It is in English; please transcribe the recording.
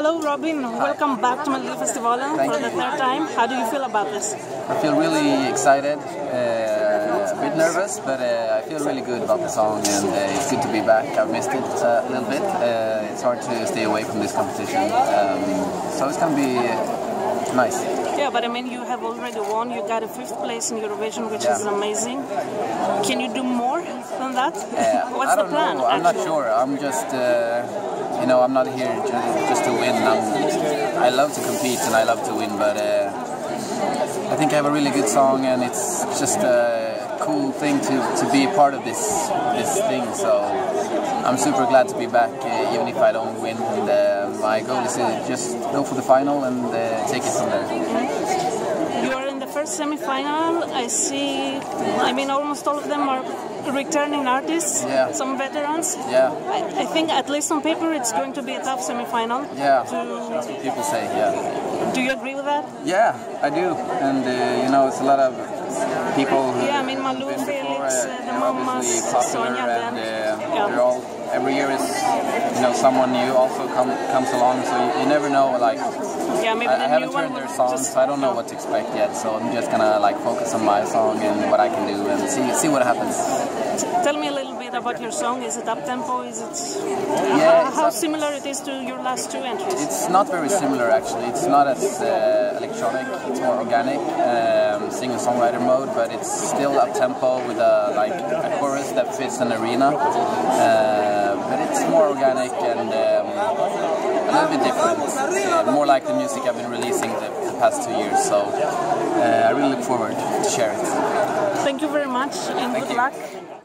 Hello, Robin. Welcome back to Melodifestivalen for the third time. How do you feel about this? I feel really excited, a bit nervous, but I feel really good about the song, and it's good to be back. I've missed it a little bit. It's hard to stay away from this competition, so it's going to be nice. Yeah, but I mean, you have already won. You got a 5th place in Eurovision, which is amazing. Can you do more than that? What's the plan? I'm not sure. I'm just, I'm not here just to win. I love to compete and I love to win, but I think I have a really good song, and it's just a cool thing to be a part of this thing. So I'm super glad to be back, even if I don't win. And my goal is to just go for the final and take it from there. You are in the first semi-final. I mean, almost all of them are returning artists, some veterans. Yeah. I think, at least on paper, it's going to be a tough semi-final. Yeah, that's what people say, Do you agree with that? Yeah, I do. And, it's a lot of people who I mean, Malou, Felix, the Mamas, Sonja, and they're all, every year is, someone new also comes along, so you never know, maybe I haven't heard their songs, so I don't know what to expect yet, so I'm just gonna focus on my song and what I can do and see what happens. Tell me a little bit about your song. Is it up-tempo? Is it... how similar it is to your last 2 entries? It's not very similar, actually. It's not as electronic, it's more organic, singer-songwriter mode, but it's still up-tempo with a chorus that fits an arena. But it's more organic and a little bit different, more like the music I've been releasing the past 2 years, so I really look forward to share it. Thank you very much, and good luck.